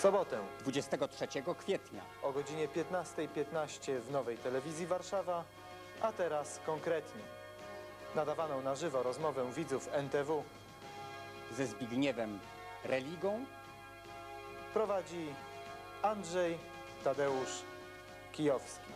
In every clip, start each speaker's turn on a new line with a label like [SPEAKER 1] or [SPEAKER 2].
[SPEAKER 1] sobotę
[SPEAKER 2] 23 kwietnia
[SPEAKER 1] o godzinie 15:15 w Nowej Telewizji Warszawa, a teraz konkretnie. Nadawaną na żywo rozmowę widzów NTW
[SPEAKER 2] ze Zbigniewem Religą
[SPEAKER 1] prowadzi Andrzej Tadeusz Kijowski.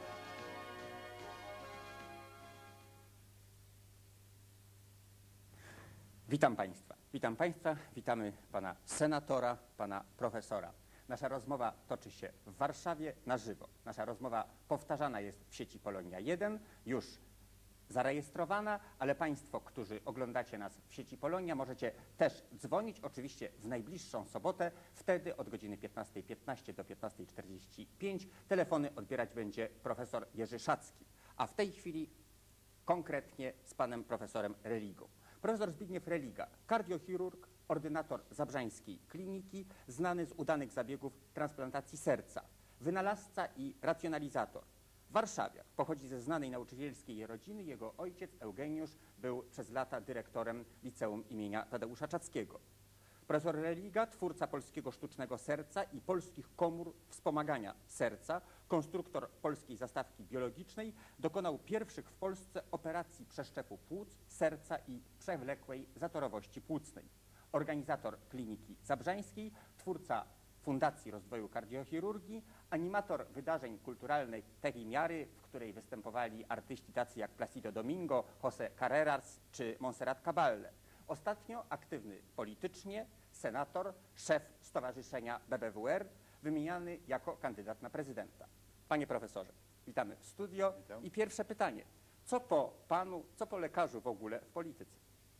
[SPEAKER 2] Witam Państwa. Witam Państwa, witamy Pana Senatora, Pana Profesora. Nasza rozmowa toczy się w Warszawie na żywo. Nasza rozmowa powtarzana jest w sieci Polonia 1, już zarejestrowana, ale Państwo, którzy oglądacie nas w sieci Polonia, możecie też dzwonić, oczywiście w najbliższą sobotę, wtedy od godziny 15:15 do 15:45. Telefony odbierać będzie profesor Jerzy Szacki, a w tej chwili konkretnie z Panem Profesorem Religą. Profesor Zbigniew Religa, kardiochirurg, ordynator Zabrzańskiej Kliniki, znany z udanych zabiegów transplantacji serca, wynalazca i racjonalizator. Warszawiak, pochodzi ze znanej nauczycielskiej rodziny. Jego ojciec Eugeniusz był przez lata dyrektorem Liceum imienia Tadeusza Czackiego. Profesor Religa, twórca polskiego sztucznego serca i polskich komór wspomagania serca, konstruktor polskiej zastawki biologicznej, dokonał pierwszych w Polsce operacji przeszczepu płuc, serca i przewlekłej zatorowości płucnej. Organizator Kliniki Zabrzańskiej, twórca Fundacji Rozwoju Kardiochirurgii, animator wydarzeń kulturalnych tej miary, w której występowali artyści tacy jak Placido Domingo, José Carreras czy Montserrat Caballé. Ostatnio aktywny politycznie, senator, szef Stowarzyszenia BBWR, wymieniany jako kandydat na prezydenta. Panie profesorze, witamy w studio.
[SPEAKER 3] Witam.
[SPEAKER 2] I pierwsze pytanie. Co po panu, co po lekarzu w ogóle w polityce?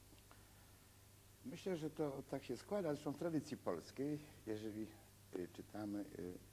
[SPEAKER 3] Myślę, że to tak się składa, zresztą w tradycji polskiej, jeżeli czytamy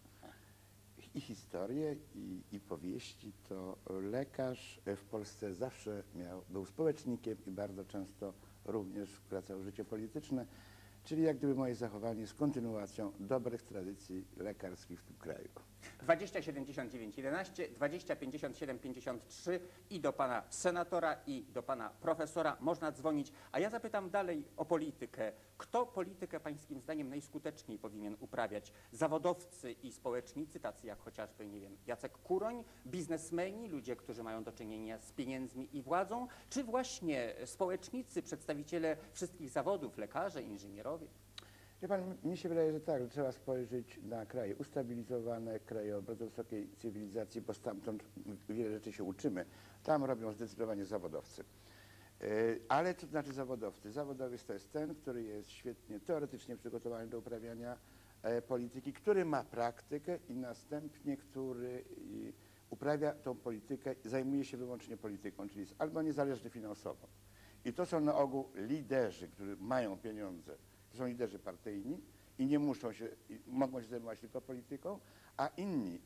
[SPEAKER 3] i historię, i powieści, to lekarz w Polsce zawsze był społecznikiem i bardzo często również wkracał w życie polityczne, czyli jak gdyby moje zachowanie jest kontynuacją dobrych tradycji lekarskich w tym kraju.
[SPEAKER 2] 20 79 11, 20 57 53 i do pana senatora, i do pana profesora można dzwonić. A ja zapytam dalej o politykę. Kto politykę pańskim zdaniem najskuteczniej powinien uprawiać? Zawodowcy i społecznicy, tacy jak chociażby, nie wiem, Jacek Kuroń, biznesmeni, ludzie, którzy mają do czynienia z pieniędzmi i władzą, czy właśnie społecznicy, przedstawiciele wszystkich zawodów, lekarze, inżynierowie?
[SPEAKER 3] Wie pan, mi się wydaje, że tak, że trzeba spojrzeć na kraje ustabilizowane, kraje o bardzo wysokiej cywilizacji, bo stamtąd wiele rzeczy się uczymy. Tam robią zdecydowanie zawodowcy. Ale co to znaczy zawodowcy? Zawodowiec to jest ten, który jest świetnie teoretycznie przygotowany do uprawiania polityki, który ma praktykę i następnie który uprawia tą politykę, zajmuje się wyłącznie polityką, czyli jest albo niezależny finansowo. I to są na ogół liderzy, którzy mają pieniądze. To są liderzy partyjni i nie muszą się, mogą się zajmować tylko polityką, a inni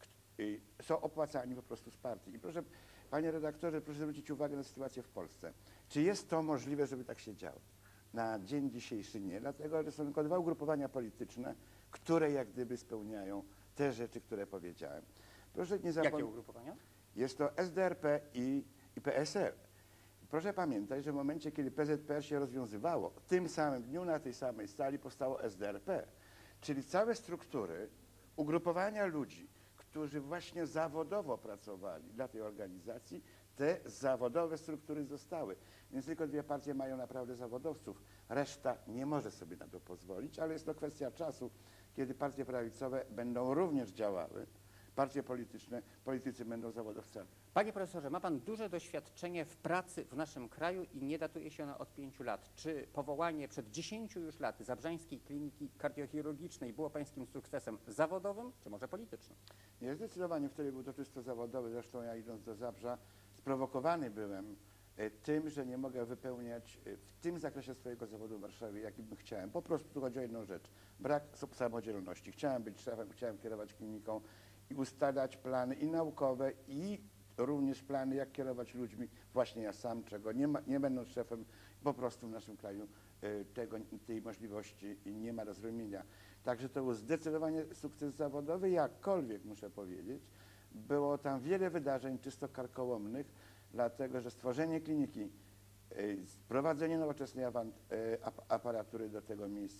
[SPEAKER 3] są opłacani po prostu z partii. I proszę, panie redaktorze, proszę zwrócić uwagę na sytuację w Polsce. Czy jest to możliwe, żeby tak się działo? Na dzień dzisiejszy nie, dlatego że są tylko dwa ugrupowania polityczne, które jak gdyby spełniają te rzeczy, które powiedziałem. Proszę nie zapomnieć.
[SPEAKER 2] Jakie ugrupowania?
[SPEAKER 3] Jest to SDRP i PSL. Proszę pamiętać, że w momencie, kiedy PZPR się rozwiązywało, w tym samym dniu na tej samej sali powstało SDRP. Czyli całe struktury, ugrupowania ludzi, którzy właśnie zawodowo pracowali dla tej organizacji, te zawodowe struktury zostały. Więc tylko dwie partie mają naprawdę zawodowców. Reszta nie może sobie na to pozwolić, ale jest to kwestia czasu, kiedy partie prawicowe będą również działały. Partie polityczne, politycy będą zawodowcami.
[SPEAKER 2] Panie profesorze, ma pan duże doświadczenie w pracy w naszym kraju i nie datuje się ona od 5 lat. Czy powołanie przed 10 już lat Zabrzańskiej Kliniki Kardiochirurgicznej było pańskim sukcesem zawodowym, czy może politycznym?
[SPEAKER 3] Nie, zdecydowanie wtedy był to czysto zawodowy. Zresztą ja idąc do Zabrza sprowokowany byłem tym, że nie mogę wypełniać w tym zakresie swojego zawodu w Warszawie, jaki bym chciałem. Po prostu tu chodzi o jedną rzecz. Brak samodzielności. Chciałem być szefem, chciałem kierować kliniką i ustalać plany i naukowe, i również plany, jak kierować ludźmi. Właśnie ja sam, czego nie będąc szefem, po prostu w naszym kraju tej możliwości nie ma do zrozumienia. Także to był zdecydowanie sukces zawodowy, jakkolwiek muszę powiedzieć. Było tam wiele wydarzeń czysto karkołomnych, dlatego że stworzenie kliniki, wprowadzenie nowoczesnej aparatury do tego miejsca,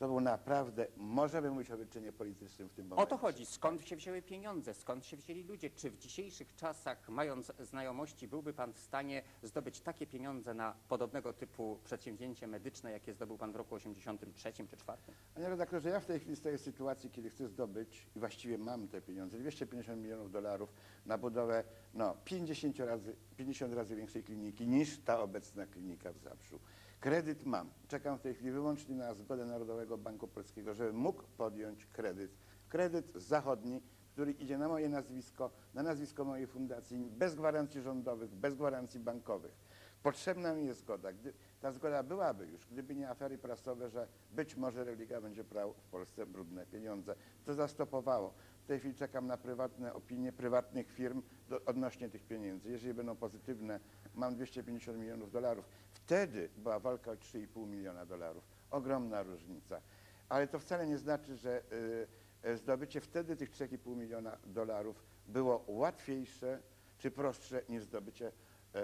[SPEAKER 3] To był naprawdę, możemy mówić o wyczynie politycznym w tym momencie.
[SPEAKER 2] O to chodzi. Skąd się wzięły pieniądze? Skąd się wzięli ludzie? Czy w dzisiejszych czasach, mając znajomości, byłby pan w stanie zdobyć takie pieniądze na podobnego typu przedsięwzięcie medyczne, jakie zdobył pan w roku 83 czy 4?
[SPEAKER 3] Panie redaktorze, ja w tej chwili stoję w sytuacji, kiedy chcę zdobyć, i właściwie mam te pieniądze, 250 milionów dolarów na budowę 50 razy większej kliniki niż ta obecna klinika w Zabrzu. Kredyt mam. Czekam w tej chwili wyłącznie na zgodę Narodowego Banku Polskiego, żebym mógł podjąć kredyt. Kredyt zachodni, który idzie na moje nazwisko, na nazwisko mojej fundacji, bez gwarancji rządowych, bez gwarancji bankowych. Potrzebna mi jest zgoda. Ta zgoda byłaby już, gdyby nie afery prasowe, że być może religia będzie brał w Polsce brudne pieniądze. To zastopowało. W tej chwili czekam na prywatne opinie prywatnych firm odnośnie tych pieniędzy. Jeżeli będą pozytywne, mam 250 milionów dolarów. Wtedy była walka o 3,5 miliona dolarów. Ogromna różnica. Ale to wcale nie znaczy, że zdobycie wtedy tych 3,5 miliona dolarów było łatwiejsze czy prostsze niż zdobycie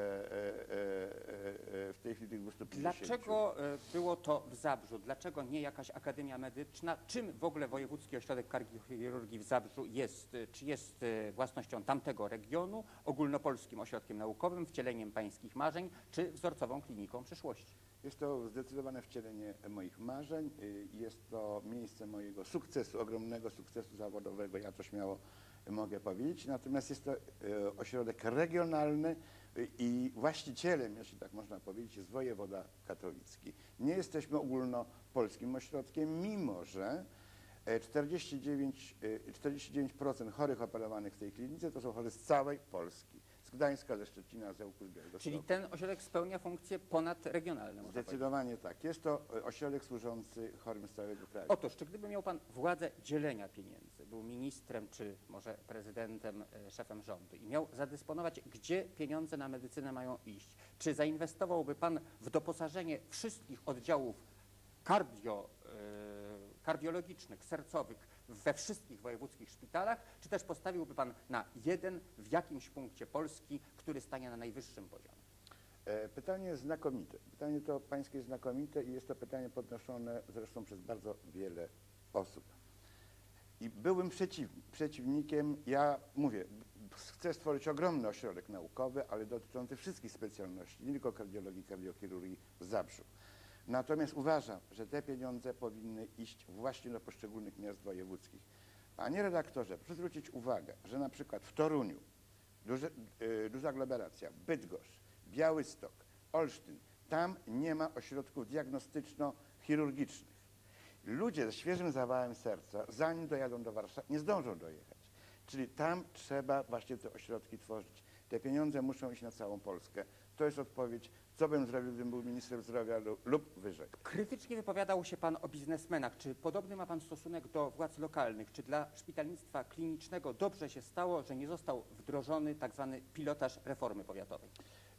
[SPEAKER 3] w tej chwili tych 250.
[SPEAKER 2] Dlaczego było to w Zabrzu? Dlaczego nie jakaś akademia medyczna? Czym w ogóle Wojewódzki Ośrodek Kardiochirurgii w Zabrzu jest? Czy jest własnością tamtego regionu, ogólnopolskim ośrodkiem naukowym, wcieleniem pańskich marzeń, czy wzorcową kliniką przyszłości?
[SPEAKER 3] Jest to zdecydowane wcielenie moich marzeń. Jest to miejsce mojego sukcesu, ogromnego sukcesu zawodowego. Ja to śmiało mogę powiedzieć. Natomiast jest to ośrodek regionalny i właścicielem, jeśli tak można powiedzieć, jest wojewoda katowicki. Nie jesteśmy ogólnopolskim ośrodkiem, mimo że 49% chorych operowanych w tej klinice to są chorzy z całej Polski. Z Gdańska, ze Szczecina, z Ełku, z Białegostoku.
[SPEAKER 2] Czyli ten ośrodek spełnia funkcje ponadregionalne, można
[SPEAKER 3] Zdecydowanie tak. Jest to ośrodek służący chorym z całego kraju.
[SPEAKER 2] Otóż, czy gdyby miał pan władzę dzielenia pieniędzy, był ministrem, czy może prezydentem, szefem rządu i miał zadysponować, gdzie pieniądze na medycynę mają iść, czy zainwestowałby pan w doposażenie wszystkich oddziałów kardiologicznych, sercowych we wszystkich wojewódzkich szpitalach, czy też postawiłby pan na jeden w jakimś punkcie Polski, który stanie na najwyższym poziomie?
[SPEAKER 3] Pytanie jest znakomite. Pytanie to pańskie jest znakomite i jest to pytanie podnoszone zresztą przez bardzo wiele osób. I byłym przeciwnikiem, ja mówię, chcę stworzyć ogromny ośrodek naukowy, ale dotyczący wszystkich specjalności, nie tylko kardiologii, kardiochirurgii w Zabrzu. Natomiast uważam, że te pieniądze powinny iść właśnie do poszczególnych miast wojewódzkich. Panie redaktorze, proszę zwrócić uwagę, że na przykład w Toruniu, duża aglomeracja, Bydgoszcz, Białystok, Olsztyn, tam nie ma ośrodków diagnostyczno-chirurgicznych. Ludzie ze świeżym zawałem serca, zanim dojadą do Warszawy, nie zdążą dojechać. Czyli tam trzeba właśnie te ośrodki tworzyć. Te pieniądze muszą iść na całą Polskę. To jest odpowiedź, co bym zrobił, gdybym był ministrem zdrowia lub wyżej.
[SPEAKER 2] Krytycznie wypowiadał się pan o biznesmenach. Czy podobny ma pan stosunek do władz lokalnych? Czy dla szpitalnictwa klinicznego dobrze się stało, że nie został wdrożony tak zwany pilotaż reformy powiatowej?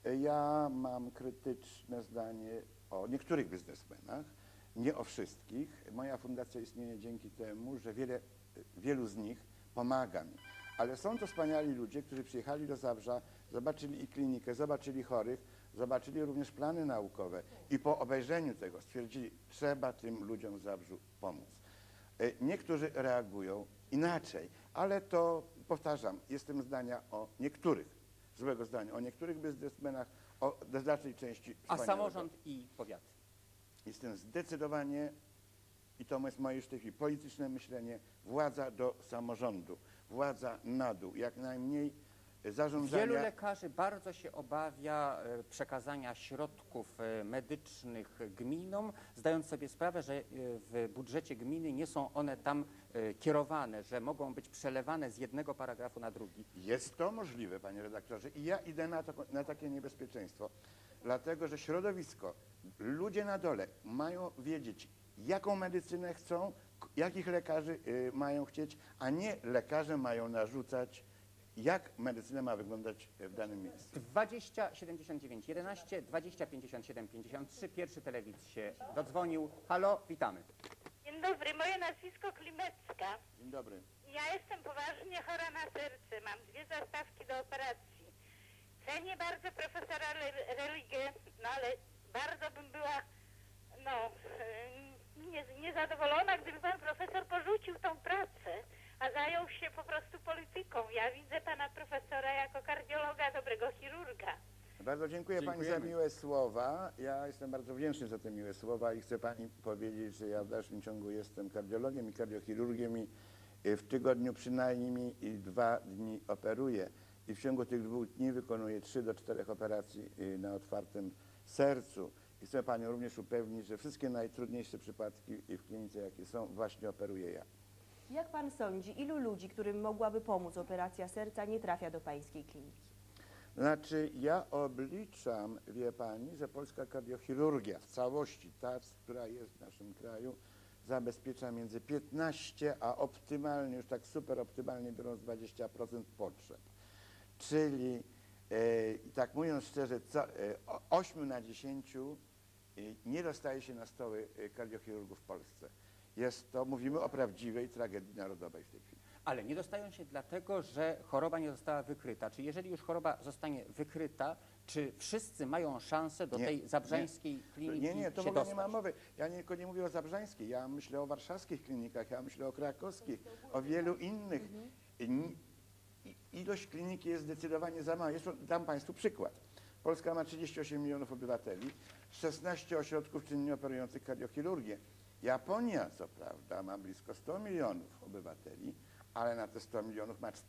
[SPEAKER 3] Ja mam krytyczne zdanie o niektórych biznesmenach, nie o wszystkich. Moja fundacja istnieje dzięki temu, że wielu z nich pomaga mi. Ale są to wspaniali ludzie, którzy przyjechali do Zabrza, zobaczyli i klinikę, zobaczyli chorych, zobaczyli również plany naukowe i po obejrzeniu tego stwierdzili, trzeba tym ludziom w Zabrzu pomóc. Niektórzy reagują inaczej, ale to, powtarzam, jestem zdania o niektórych, złego zdania, o niektórych biznesmenach, o znacznej części
[SPEAKER 2] A
[SPEAKER 3] wspaniałego.
[SPEAKER 2] samorząd i powiaty?
[SPEAKER 3] Jestem zdecydowanie, i to jest moje już w tej chwili polityczne myślenie, władza do samorządu, władza na dół, jak najmniej zarządzania.
[SPEAKER 2] Wielu lekarzy bardzo się obawia przekazania środków medycznych gminom, zdając sobie sprawę, że w budżecie gminy nie są one tam kierowane, że mogą być przelewane z jednego paragrafu na drugi.
[SPEAKER 3] Jest to możliwe, panie redaktorze, i ja idę na takie niebezpieczeństwo, dlatego że środowisko, ludzie na dole mają wiedzieć, jaką medycynę chcą, jakich lekarzy mają chcieć, a nie lekarze mają narzucać, jak medycyna ma wyglądać w danym miejscu.
[SPEAKER 2] 20 79 11 20 57 53. Pierwszy telewidz się dodzwonił. Halo, witamy.
[SPEAKER 4] Dzień dobry, moje nazwisko Klimecka.
[SPEAKER 3] Dzień dobry.
[SPEAKER 4] Ja jestem poważnie chora na serce, mam 2 zastawki do operacji. Cenię bardzo religię, no ale bardzo bym była, niezadowolona, gdyby pan profesor porzucił tą pracę, a zajął się po prostu polityką. Ja widzę pana profesora jako kardiologa, dobrego chirurga.
[SPEAKER 3] Bardzo dziękuję Pani za
[SPEAKER 2] Dziękujemy.
[SPEAKER 3] miłe słowa. Ja jestem bardzo wdzięczny za te miłe słowa i chcę Pani powiedzieć, że ja w dalszym ciągu jestem kardiologiem i kardiochirurgiem i w tygodniu przynajmniej 2 dni operuję i w ciągu tych 2 dni wykonuję 3 do 4 operacji na otwartym sercu. I chcę Panią również upewnić, że wszystkie najtrudniejsze przypadki w klinice, jakie są, właśnie operuję ja.
[SPEAKER 5] Jak pan sądzi, ilu ludzi, którym mogłaby pomóc operacja serca, nie trafia do pańskiej kliniki?
[SPEAKER 3] Znaczy, ja obliczam, wie Pani, że polska kardiochirurgia w całości, ta, która jest w naszym kraju, zabezpiecza między 15, a optymalnie, już tak super optymalnie biorąc 20% potrzeb. Czyli, tak mówiąc szczerze, 8 na 10 nie dostaje się na stoły kardiochirurgów w Polsce. Jest to, mówimy o prawdziwej tragedii narodowej w tej chwili.
[SPEAKER 2] Ale nie dostają się dlatego, że choroba nie została wykryta. Czy jeżeli już choroba zostanie wykryta, czy wszyscy mają szansę do
[SPEAKER 3] Nie,
[SPEAKER 2] tej zabrzańskiej kliniki
[SPEAKER 3] Nie, to w
[SPEAKER 2] się
[SPEAKER 3] ogóle nie ma
[SPEAKER 2] dostać?
[SPEAKER 3] mowy. Ja tylko nie mówię o zabrzańskiej, ja myślę o warszawskich klinikach, ja myślę o krakowskich, o wielu innych. Ilość kliniki jest zdecydowanie za mała. Dam Państwu przykład. Polska ma 38 milionów obywateli, 16 ośrodków czynnie operujących kardiochirurgię. Japonia, co prawda, ma blisko 100 milionów obywateli, ale na te 100 milionów ma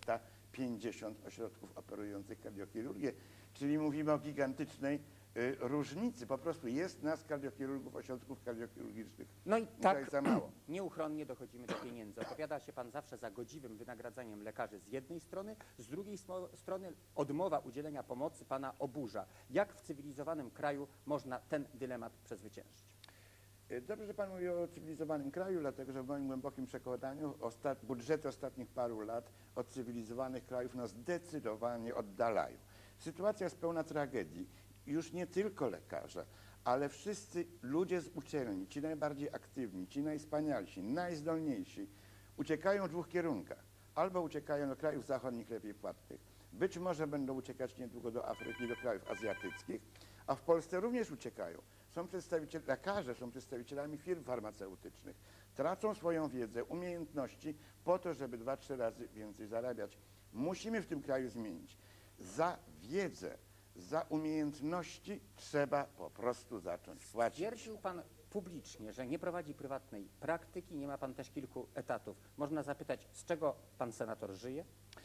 [SPEAKER 3] 450 ośrodków operujących kardiochirurgię, czyli mówimy o gigantycznej różnicy. Po prostu jest nas kardiochirurgów, ośrodków kardiochirurgicznych
[SPEAKER 2] No i
[SPEAKER 3] tutaj
[SPEAKER 2] tak
[SPEAKER 3] za mało.
[SPEAKER 2] nieuchronnie dochodzimy do pieniędzy. Opowiada się pan zawsze za godziwym wynagradzaniem lekarzy z jednej strony, z drugiej strony odmowa udzielenia pomocy pana oburza. Jak w cywilizowanym kraju można ten dylemat przezwyciężyć?
[SPEAKER 3] Dobrze, że Pan mówi o cywilizowanym kraju, dlatego że w moim głębokim przekonaniu budżety ostatnich paru lat od cywilizowanych krajów nas zdecydowanie oddalają. Sytuacja jest pełna tragedii. Już nie tylko lekarze, ale wszyscy ludzie z uczelni, ci najbardziej aktywni, ci najwspanialsi, najzdolniejsi, uciekają w 2 kierunkach. Albo uciekają do krajów zachodnich, lepiej płatnych. Być może będą uciekać niedługo do Afryki, do krajów azjatyckich, a w Polsce również uciekają. Lekarze są przedstawicielami firm farmaceutycznych. Tracą swoją wiedzę, umiejętności po to, żeby 2-3 razy więcej zarabiać. Musimy w tym kraju zmienić. Za wiedzę, za umiejętności trzeba po prostu zacząć płacić.
[SPEAKER 2] Twierdził pan publicznie, że nie prowadzi prywatnej praktyki, nie ma pan też kilku etatów. Można zapytać, z czego pan senator żyje?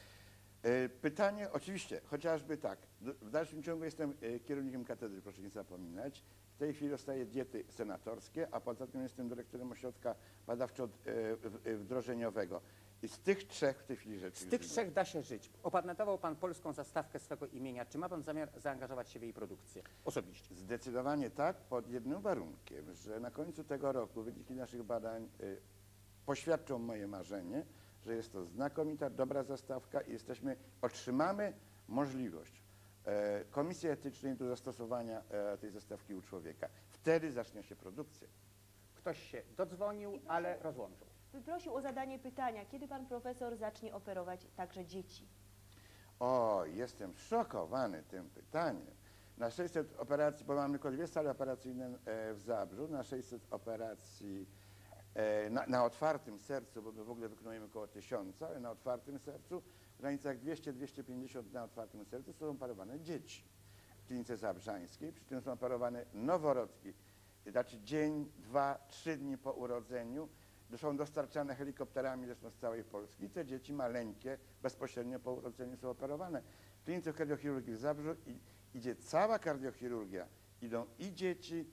[SPEAKER 3] Pytanie, oczywiście, chociażby tak. W dalszym ciągu jestem kierownikiem katedry, proszę nie zapominać. W tej chwili dostaję diety senatorskie, a poza tym jestem dyrektorem ośrodka badawczo-wdrożeniowego. I z tych 3 w tej chwili rzeczy.
[SPEAKER 2] Z tych 3 da się żyć. Opatentował pan polską zastawkę swego imienia. Czy ma pan zamiar zaangażować się w jej produkcję osobiście?
[SPEAKER 3] Zdecydowanie tak, pod jednym warunkiem, że na końcu tego roku wyniki naszych badań poświadczą moje marzenie, że jest to znakomita, dobra zastawka i otrzymamy możliwość komisji etycznej do zastosowania tej zastawki u człowieka. Wtedy zacznie się produkcja.
[SPEAKER 2] Ktoś się dodzwonił, ale rozłączył.
[SPEAKER 5] Prosił o zadanie pytania, kiedy pan profesor zacznie operować także dzieci?
[SPEAKER 3] O, jestem szokowany tym pytaniem. Na 600 operacji, bo mamy tylko 2 sale operacyjne w Zabrzu, na 600 operacji na otwartym sercu, bo my w ogóle wykonujemy około 1000, ale na otwartym sercu, w granicach 200-250 na otwartym sercu są operowane dzieci w klinice zabrzańskiej, przy tym są operowane noworodki, znaczy dzień, 2, 3 dni po urodzeniu, są dostarczane helikopterami zresztą z całej Polski. Te dzieci maleńkie bezpośrednio po urodzeniu są operowane. W klinice kardiochirurgii w Zabrzu idzie cała kardiochirurgia. Idą i dzieci,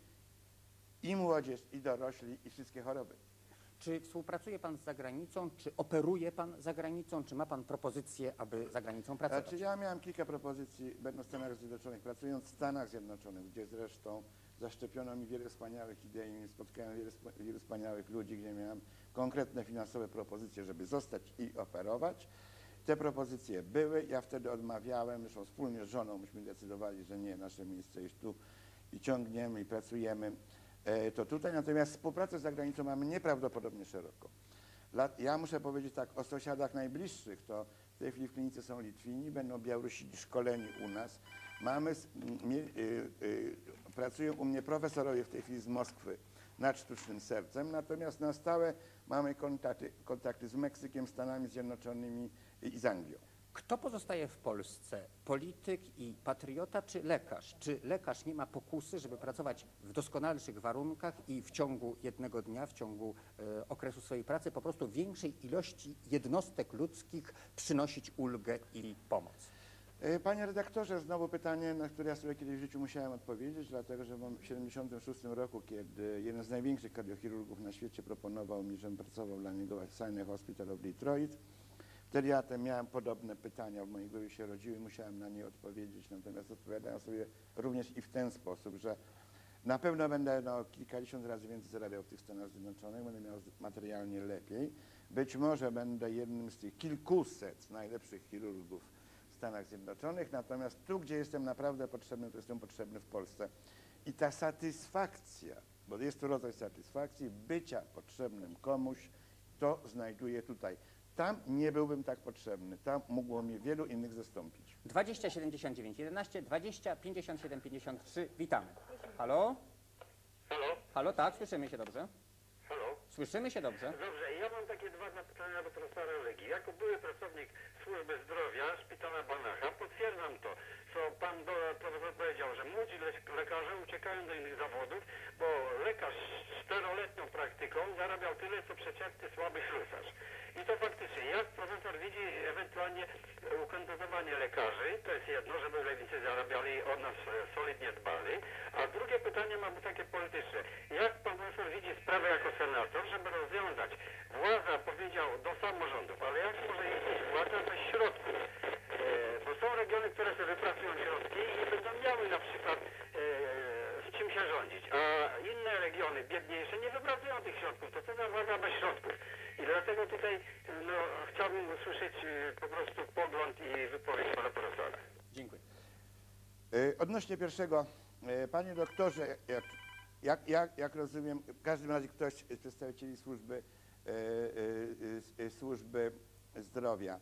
[SPEAKER 3] i młodzież, i dorośli, i wszystkie choroby.
[SPEAKER 2] Czy współpracuje pan z zagranicą, czy operuje pan za granicą, czy ma pan propozycję, aby za granicą pracować?
[SPEAKER 3] Znaczy ja miałem kilka propozycji, będąc w Stanach Zjednoczonych, pracując w Stanach Zjednoczonych, gdzie zresztą zaszczepiono mi wiele wspaniałych idei, spotkałem wielu wspaniałych ludzi, gdzie miałem konkretne finansowe propozycje, żeby zostać i operować. Te propozycje były, ja wtedy odmawiałem, zresztą wspólnie z żoną myśmy decydowali, że nie, nasze miejsce jest tu i ciągniemy i pracujemy. To tutaj, natomiast współpracę z zagranicą mamy nieprawdopodobnie szeroko. Ja muszę powiedzieć tak, o sąsiadach najbliższych, to w tej chwili w klinice są Litwini, będą Białorusini szkoleni u nas. Pracują u mnie profesorowie w tej chwili z Moskwy, nad sztucznym sercem, natomiast na stałe mamy kontakty z Meksykiem, Stanami Zjednoczonymi i z Anglią.
[SPEAKER 2] Kto pozostaje w Polsce? Polityk i patriota czy lekarz? Czy lekarz nie ma pokusy, żeby pracować w doskonalszych warunkach i w ciągu jednego dnia, w ciągu okresu swojej pracy po prostu większej ilości jednostek ludzkich przynosić ulgę i pomoc?
[SPEAKER 3] Panie redaktorze, znowu pytanie, na które ja sobie kiedyś w życiu musiałem odpowiedzieć, dlatego że w 1976 roku, kiedy jeden z największych kardiochirurgów na świecie proponował mi, żebym pracował dla niego w Sinai Hospital of Detroit, wtedy ja miałem podobne pytania, w mojej głowie się rodziły i musiałem na nie odpowiedzieć, natomiast odpowiadałem sobie również i w ten sposób, że na pewno będę kilkadziesiąt razy więcej zarabiał w tych Stanach Zjednoczonych, będę miał materialnie lepiej. Być może będę jednym z tych kilkuset najlepszych chirurgów w Stanach Zjednoczonych, natomiast tu, gdzie jestem naprawdę potrzebny, to jestem potrzebny w Polsce. I ta satysfakcja, bo jest to rodzaj satysfakcji, bycia potrzebnym komuś, to znajduję tutaj. Tam nie byłbym tak potrzebny, tam mogło mnie wielu innych zastąpić.
[SPEAKER 2] 20 79 11 20 57 53. Witamy. Halo?
[SPEAKER 6] Halo?
[SPEAKER 2] Halo, tak, słyszymy się dobrze?
[SPEAKER 6] Halo?
[SPEAKER 2] Słyszymy się dobrze?
[SPEAKER 6] Dobrze, ja mam takie dwa pytania do profesora Legii. Jako były pracownik służby zdrowia szpitala Banacha potwierdzam to, co pan profesor powiedział, że młodzi lekarze uciekają do innych zawodów, bo lekarz z 4-letnią praktyką zarabiał tyle, co przeciętny słaby ślusarz. I to faktycznie, jak profesor widzi ewentualnie ukontentowanie lekarzy, to jest jedno, żeby lewicy zarabiali, od nas solidnie dbali, a drugie pytanie mam takie polityczne. Jak pan profesor widzi sprawę jako senator, żeby rozwiązać? Władza powiedział do samorządów, ale jak może jeździć władza bez środków? Bo są regiony, które sobie wypracują środki i nie będą miały na przykład z czym się rządzić, a inne regiony biedniejsze nie wypracują tych środków. To co za władza bez środków? I dlatego tutaj chciałbym usłyszeć po prostu pogląd i wypowiedź pana profesora.
[SPEAKER 2] Dziękuję.
[SPEAKER 3] Odnośnie pierwszego, panie doktorze, jak rozumiem, w każdym razie ktoś z przedstawicieli służby zdrowia.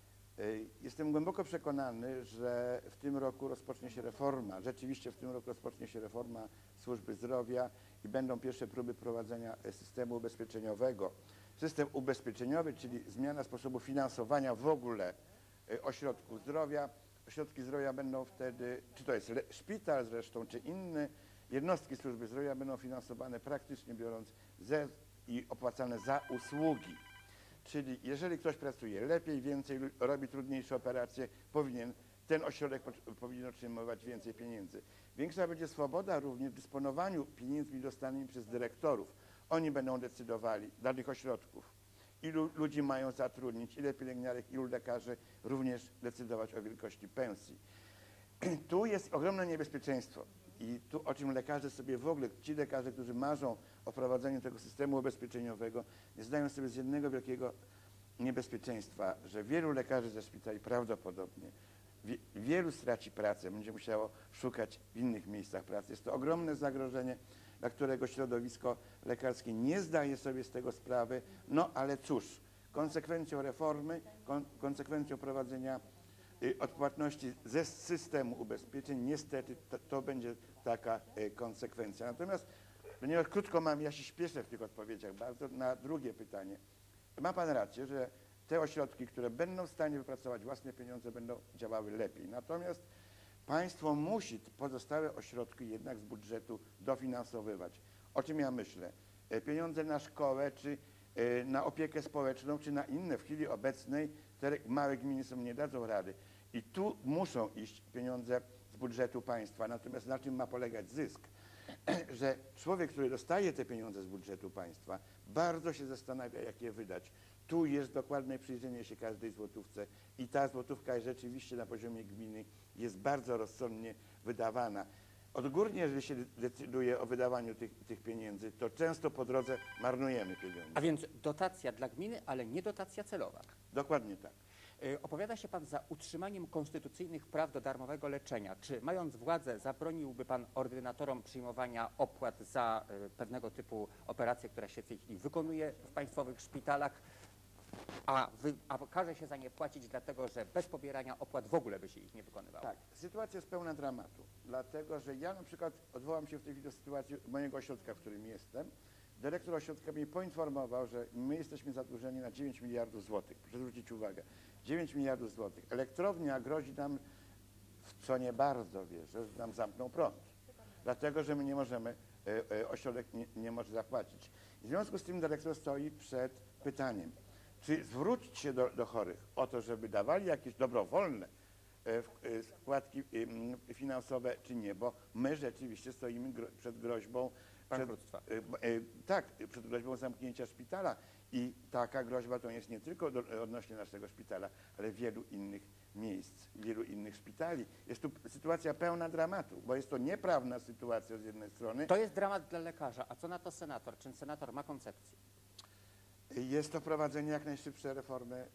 [SPEAKER 3] Jestem głęboko przekonany, że w tym roku rozpocznie się reforma, rzeczywiście w tym roku rozpocznie się reforma służby zdrowia i będą pierwsze próby prowadzenia systemu ubezpieczeniowego. System ubezpieczeniowy, czyli zmiana sposobu finansowania w ogóle ośrodków zdrowia. Ośrodki zdrowia będą wtedy, czy to jest szpital zresztą, czy inne jednostki służby zdrowia będą finansowane praktycznie biorąc i opłacane za usługi. Czyli jeżeli ktoś pracuje lepiej, więcej, robi trudniejsze operacje, ten ośrodek powinien otrzymywać więcej pieniędzy. Większa będzie swoboda również w dysponowaniu pieniędzmi dostanymi przez dyrektorów. Oni będą decydowali dla tych ośrodków, ilu ludzi mają zatrudnić, ile pielęgniarek, ilu lekarzy, również decydować o wielkości pensji. Tu jest ogromne niebezpieczeństwo i tu o czym lekarze sobie w ogóle, ci lekarze, którzy marzą o wprowadzeniu tego systemu ubezpieczeniowego, nie zdają sobie z jednego wielkiego niebezpieczeństwa, że wielu lekarzy ze szpitali prawdopodobnie wielu straci pracę, będzie musiało szukać w innych miejscach pracy. Jest to ogromne zagrożenie, dla którego środowisko lekarskie nie zdaje sobie z tego sprawy, no ale cóż, konsekwencją reformy, konsekwencją prowadzenia odpłatności ze systemu ubezpieczeń, niestety to będzie taka konsekwencja. Natomiast, ponieważ krótko mam, ja się śpieszę w tych odpowiedziach bardzo, na drugie pytanie. Ma pan rację, że te ośrodki, które będą w stanie wypracować własne pieniądze, będą działały lepiej. Natomiast państwo musi pozostałe ośrodki jednak z budżetu dofinansowywać. O czym ja myślę? Pieniądze na szkołę, czy na opiekę społeczną, czy na inne. W chwili obecnej te małe gminy sobie nie dadzą rady. I tu muszą iść pieniądze z budżetu państwa. Natomiast na czym ma polegać zysk? Że człowiek, który dostaje te pieniądze z budżetu państwa, bardzo się zastanawia, jak je wydać. Tu jest dokładne przyjrzenie się każdej złotówce i ta złotówka rzeczywiście na poziomie gminy jest bardzo rozsądnie wydawana. Odgórnie, jeżeli się decyduje o wydawaniu tych pieniędzy, to często po drodze marnujemy pieniądze.
[SPEAKER 2] A więc dotacja dla gminy, ale nie dotacja celowa.
[SPEAKER 3] Dokładnie tak.
[SPEAKER 2] Opowiada się pan za utrzymaniem konstytucyjnych praw do darmowego leczenia. Czy mając władzę zabroniłby pan ordynatorom przyjmowania opłat za pewnego typu operacje, które się w tej chwili wykonuje w państwowych szpitalach, a każe się za nie płacić dlatego, że bez pobierania opłat w ogóle by się ich nie wykonywało?
[SPEAKER 3] Tak, sytuacja jest pełna dramatu, dlatego że ja na przykład odwołam się w tej chwili do sytuacji mojego ośrodka, w którym jestem. dyrektor ośrodka mnie poinformował, że my jesteśmy zadłużeni na 9 miliardów złotych. Proszę zwrócić uwagę, 9 miliardów złotych. Elektrownia grozi nam, w co nie bardzo wierzę, że nam zamkną prąd. Dlatego, że my nie możemy, ośrodek nie może zapłacić. W związku z tym dyrektor stoi przed pytaniem, czy zwrócić się do chorych o to, żeby dawali jakieś dobrowolne składki finansowe, czy nie, bo my rzeczywiście stoimy przed groźbą
[SPEAKER 2] Bankructwa.
[SPEAKER 3] tak, przed groźbą zamknięcia szpitala i taka groźba to jest nie tylko odnośnie naszego szpitala, ale wielu innych miejsc, wielu innych szpitali. Jest tu sytuacja pełna dramatu, bo jest to nieprawna sytuacja z jednej strony.
[SPEAKER 2] To jest dramat dla lekarza. A co na to senator? Czy senator ma koncepcję?
[SPEAKER 3] Jest to prowadzenie jak najszybszej reformy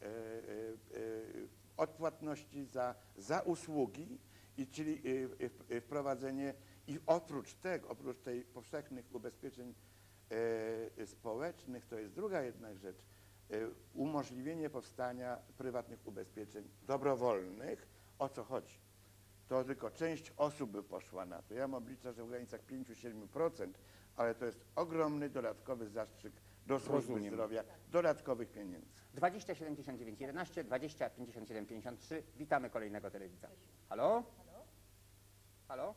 [SPEAKER 3] odpłatności za usługi, czyli wprowadzenie i oprócz tej powszechnych ubezpieczeń społecznych, to jest druga jednak rzecz, umożliwienie powstania prywatnych ubezpieczeń dobrowolnych. O co chodzi? To tylko część osób by poszła na to. Ja mam obliczać, że w granicach 5-7%, ale to jest ogromny dodatkowy zastrzyk do służby
[SPEAKER 2] Rozumiem.
[SPEAKER 3] zdrowia, dodatkowych pieniędzy.
[SPEAKER 2] 20 79 11, 20 57 53. Witamy kolejnego telewidza. Halo? Halo?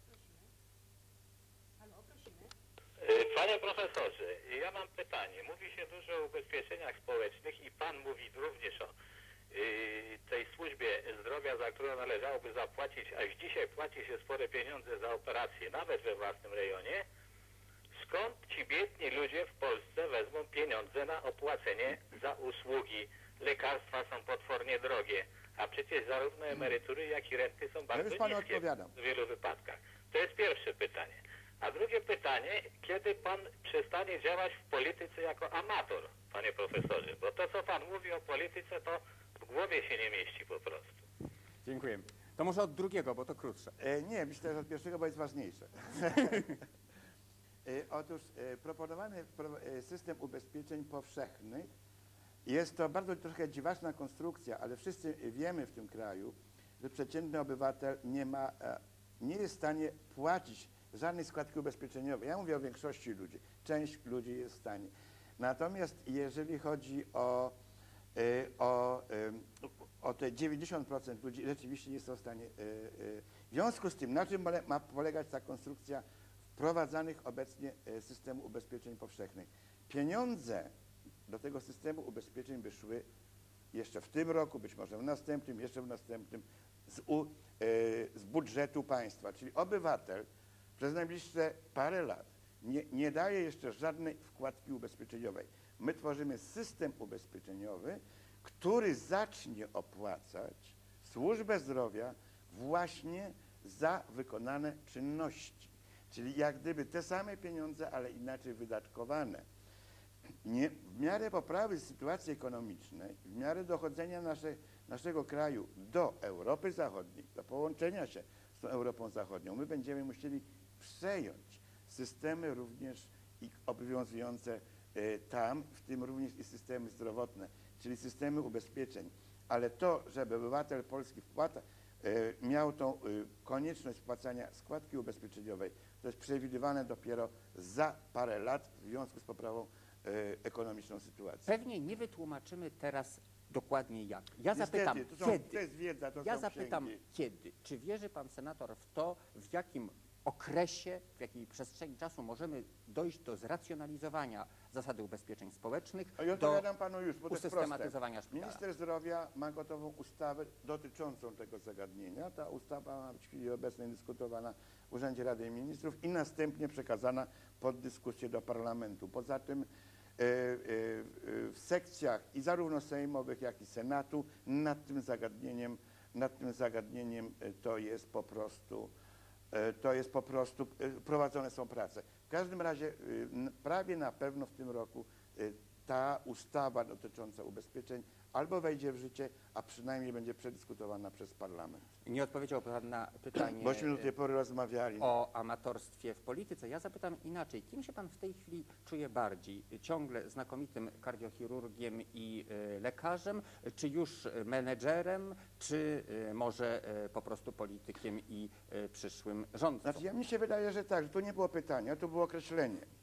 [SPEAKER 6] Panie profesorze, ja mam pytanie. Mówi się dużo o ubezpieczeniach społecznych i pan mówi również o tej służbie zdrowia, za którą należałoby zapłacić, a już dzisiaj płaci się spore pieniądze za operacje, nawet we własnym rejonie. Skąd ci biedni ludzie w Polsce wezmą pieniądze na opłacenie za usługi? Lekarstwa są potwornie drogie, a przecież zarówno emerytury, jak i renty są bardzo
[SPEAKER 3] już panu
[SPEAKER 6] niskie
[SPEAKER 3] odpowiadam.
[SPEAKER 6] w wielu wypadkach. To jest pierwsze pytanie. A drugie pytanie, kiedy pan przestanie działać w polityce jako amator, panie profesorze? Bo to, co pan mówi o polityce, to w głowie się nie mieści po prostu.
[SPEAKER 2] Dziękuję. To może od drugiego, bo to krótsze.
[SPEAKER 3] Nie, myślę, że od pierwszego, bo jest ważniejsze. Otóż proponowany system ubezpieczeń powszechnych jest to bardzo trochę dziwaczna konstrukcja, ale wszyscy wiemy w tym kraju, że przeciętny obywatel nie jest w stanie płacić żadnej składki ubezpieczeniowej. Ja mówię o większości ludzi. Część ludzi jest w stanie. Natomiast jeżeli chodzi o te 90% ludzi, rzeczywiście nie są w stanie. W związku z tym, na czym ma polegać ta konstrukcja wprowadzanych obecnie systemu ubezpieczeń powszechnych? Pieniądze do tego systemu ubezpieczeń by szły jeszcze w tym roku, być może w następnym, jeszcze w następnym, z budżetu państwa. Czyli obywatel przez najbliższe parę lat nie daje jeszcze żadnej wkładki ubezpieczeniowej. My tworzymy system ubezpieczeniowy, który zacznie opłacać służbę zdrowia właśnie za wykonane czynności. Czyli jak gdyby te same pieniądze, ale inaczej wydatkowane. W miarę poprawy sytuacji ekonomicznej, w miarę dochodzenia naszego kraju do Europy Zachodniej, do połączenia się z tą Europą Zachodnią, my będziemy musieli przejąć systemy również i obowiązujące tam, w tym również i systemy zdrowotne, czyli systemy ubezpieczeń. Ale to, żeby obywatel polski miał tą konieczność wpłacania składki ubezpieczeniowej, to jest przewidywane dopiero za parę lat w związku z poprawą ekonomiczną sytuacji.
[SPEAKER 2] Pewnie nie wytłumaczymy teraz dokładnie jak. Ja
[SPEAKER 3] Niestety,
[SPEAKER 2] zapytam, kiedy?
[SPEAKER 3] To jest wiedza, to
[SPEAKER 2] Ja
[SPEAKER 3] są
[SPEAKER 2] zapytam,
[SPEAKER 3] księgi.
[SPEAKER 2] kiedy? Czy wierzy pan senator w to, w jakim okresie, w jakiej przestrzeni czasu możemy dojść do zracjonalizowania zasady ubezpieczeń społecznych,
[SPEAKER 3] I
[SPEAKER 2] do
[SPEAKER 3] odpowiadam panu już, bo to jest
[SPEAKER 2] usystematyzowania
[SPEAKER 3] proste.
[SPEAKER 2] szpitala?
[SPEAKER 3] Minister Zdrowia ma gotową ustawę dotyczącą tego zagadnienia. Ta ustawa ma być w chwili obecnej dyskutowana w Urzędzie Rady Ministrów i następnie przekazana pod dyskusję do parlamentu. Poza tym w sekcjach i zarówno sejmowych, jak i Senatu nad tym zagadnieniem to jest po prostu prowadzone są prace. W każdym razie prawie na pewno w tym roku ta ustawa dotycząca ubezpieczeń albo wejdzie w życie, a przynajmniej będzie przedyskutowana przez parlament.
[SPEAKER 2] Nie odpowiedział pan na pytanie
[SPEAKER 3] Bośmy do tej pory rozmawiali.
[SPEAKER 2] o amatorstwie w polityce. Ja zapytam inaczej. Kim się pan w tej chwili czuje bardziej? Ciągle znakomitym kardiochirurgiem i lekarzem, czy już menedżerem, czy może po prostu politykiem i przyszłym rządcą?
[SPEAKER 3] Znaczy, mi się wydaje, że tak, że to nie było pytanie, to było określenie.
[SPEAKER 2] Tak.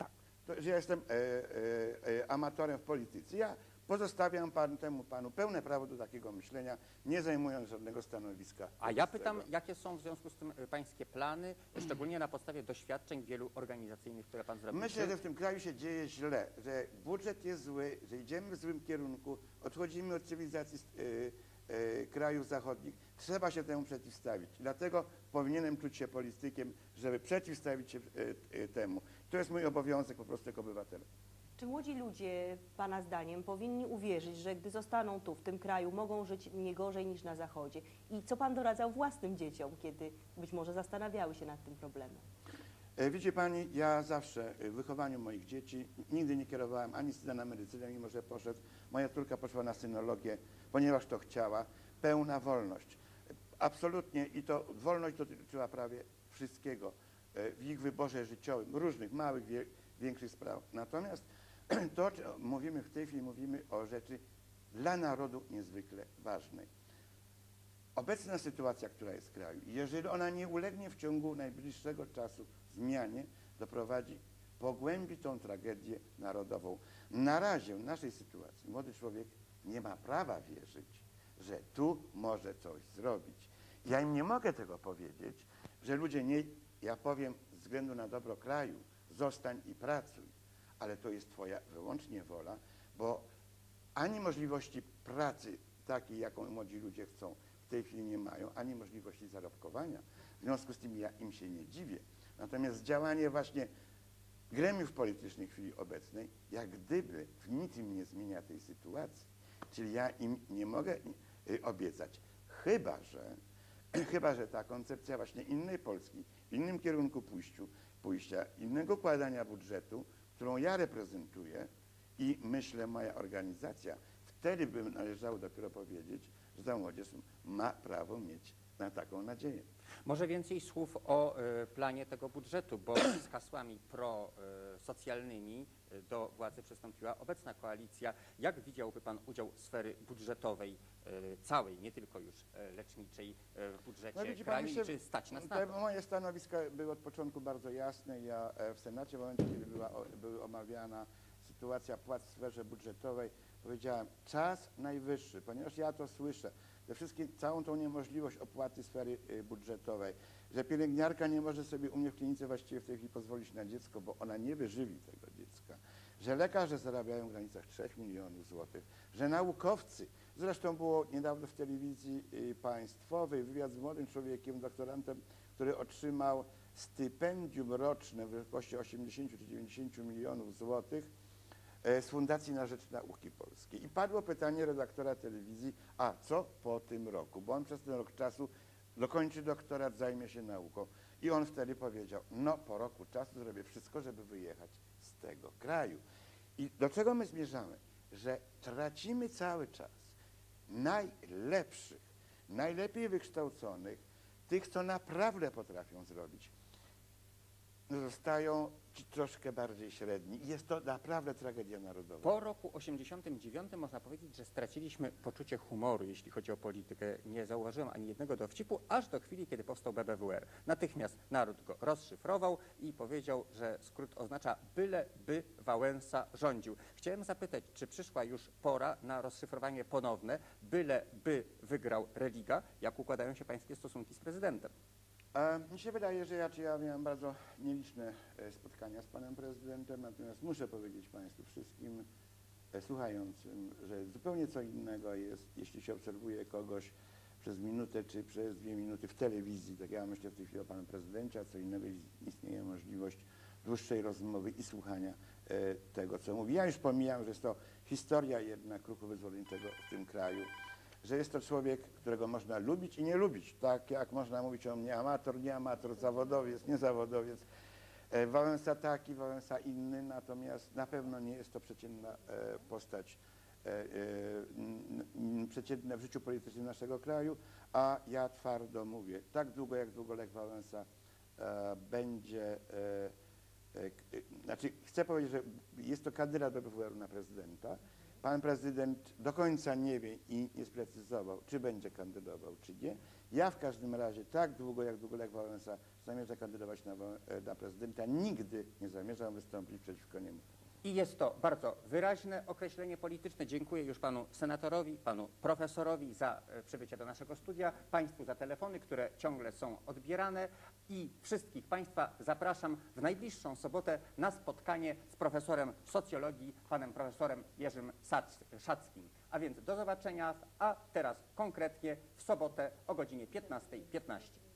[SPEAKER 3] że ja jestem amatorem w polityce. Ja pozostawiam temu panu pełne prawo do takiego myślenia, nie zajmując żadnego stanowiska.
[SPEAKER 2] A ja
[SPEAKER 3] wobec
[SPEAKER 2] pytam,
[SPEAKER 3] tego.
[SPEAKER 2] jakie są w związku z tym pańskie plany, szczególnie na podstawie doświadczeń wielu organizacyjnych, które pan zrobił?
[SPEAKER 3] Myślę, że w tym kraju się dzieje źle, że budżet jest zły, że idziemy w złym kierunku, odchodzimy od cywilizacji krajów zachodnich. Trzeba się temu przeciwstawić. Dlatego powinienem czuć się politykiem, żeby przeciwstawić się temu. To jest mój obowiązek po prostu jako obywatela.
[SPEAKER 5] Czy młodzi ludzie, Pana zdaniem, powinni uwierzyć, że gdy zostaną tu, w tym kraju, mogą żyć nie gorzej niż na Zachodzie? I co Pan doradzał własnym dzieciom, kiedy być może zastanawiały się nad tym problemem?
[SPEAKER 3] Widzi pani, ja zawsze w wychowaniu moich dzieci nigdy nie kierowałem ani syna na medycynę, mimo że poszedł. Moja córka poszła na synologię, ponieważ to chciała. Pełna wolność. Absolutnie. I to wolność dotyczyła prawie wszystkiego w ich wyborze życiowym, różnych małych, większych spraw. Natomiast to, mówimy w tej chwili, mówimy o rzeczy dla narodu niezwykle ważnej. Obecna sytuacja, która jest w kraju, jeżeli ona nie ulegnie w ciągu najbliższego czasu zmianie, doprowadzi, pogłębi tą tragedię narodową. Na razie w naszej sytuacji młody człowiek nie ma prawa wierzyć, że tu może coś zrobić. Ja im nie mogę tego powiedzieć, że ludzie nie, ja powiem ze względu na dobro kraju, zostań i pracuj, ale to jest twoja wyłącznie wola, bo ani możliwości pracy takiej, jaką młodzi ludzie chcą, w tej chwili nie mają, ani możliwości zarobkowania. W związku z tym ja im się nie dziwię. Natomiast działanie właśnie gremiów politycznych w chwili obecnej, jak gdyby w niczym nie zmienia tej sytuacji. Czyli ja im nie mogę obiecać, chyba że ta koncepcja właśnie innej Polski, w innym kierunku pójścia, innego układania budżetu, którą ja reprezentuję i myślę moja organizacja, wtedy by należało dopiero powiedzieć, że ta młodzież ma prawo mieć na taką nadzieję.
[SPEAKER 2] Może więcej słów o planie tego budżetu, bo z hasłami prosocjalnymi do władzy przystąpiła obecna koalicja. Jak widziałby pan udział sfery budżetowej całej, nie tylko już leczniczej w budżecie
[SPEAKER 3] widzi
[SPEAKER 2] kraju
[SPEAKER 3] pan,
[SPEAKER 2] i czy stać nas na to?
[SPEAKER 3] Moje stanowiska były od początku bardzo jasne. Ja w Senacie, w momencie, kiedy była omawiana sytuacja płac w sferze budżetowej, powiedziałem, czas najwyższy, ponieważ ja to słyszę, całą tą niemożliwość opłaty sfery budżetowej, że pielęgniarka nie może sobie u mnie w klinice właściwie w tej chwili pozwolić na dziecko, bo ona nie wyżywi tego dziecka, że lekarze zarabiają w granicach 3 milionów złotych, że naukowcy, zresztą było niedawno w telewizji państwowej wywiad z młodym człowiekiem, doktorantem, który otrzymał stypendium roczne w wysokości 80 czy 90 milionów złotych z Fundacji na Rzecz Nauki Polskiej. I padło pytanie redaktora telewizji, a co po tym roku? Bo on przez ten rok czasu dokończy doktorat, zajmie się nauką. I on wtedy powiedział, no po roku czasu zrobię wszystko, żeby wyjechać z tego kraju. I do czego my zmierzamy? Że tracimy cały czas najlepszych, najlepiej wykształconych, tych, co naprawdę potrafią zrobić. Zostają ci troszkę bardziej średni i jest to naprawdę tragedia narodowa.
[SPEAKER 2] Po roku 89 można powiedzieć, że straciliśmy poczucie humoru, jeśli chodzi o politykę. Nie zauważyłem ani jednego dowcipu, aż do chwili, kiedy powstał BBWR. Natychmiast naród go rozszyfrował i powiedział, że skrót oznacza byle by Wałęsa rządził. Chciałem zapytać, czy przyszła już pora na rozszyfrowanie ponowne, byle by wygrał Religa? Jak układają się pańskie stosunki z prezydentem?
[SPEAKER 3] Mi się wydaje, że ja miałem bardzo nieliczne spotkania z panem prezydentem, natomiast muszę powiedzieć państwu wszystkim słuchającym, że zupełnie co innego jest, jeśli się obserwuje kogoś przez minutę czy przez 2 minuty w telewizji, tak ja myślę w tej chwili o panu prezydencie, a co innego istnieje możliwość dłuższej rozmowy i słuchania tego, co mówi. Ja już pomijam, że jest to historia jednak ruchu wyzwoleńczego w tym kraju, że jest to człowiek, którego można lubić i nie lubić, tak jak można mówić o mnie amator, nie amator, zawodowiec, nie zawodowiec, Wałęsa taki, Wałęsa inny, natomiast na pewno nie jest to przeciętna postać, przeciętna w życiu politycznym naszego kraju, a ja twardo mówię, tak długo jak długo Lech Wałęsa będzie, znaczy chcę powiedzieć, że jest to kandydat BBWR-u na prezydenta Pan prezydent do końca nie wie i nie sprecyzował, czy będzie kandydował, czy nie. Ja w każdym razie tak długo, jak długo Lech Wałęsa zamierza kandydować na prezydenta, nigdy nie zamierzam wystąpić przeciwko niemu.
[SPEAKER 2] I jest to bardzo wyraźne określenie polityczne. Dziękuję już panu senatorowi, panu profesorowi za przybycie do naszego studia, państwu za telefony, które ciągle są odbierane i wszystkich państwa zapraszam w najbliższą sobotę na spotkanie z profesorem socjologii, panem profesorem Jerzym Szackim. A więc do zobaczenia, a teraz konkretnie w sobotę o godzinie 15:15.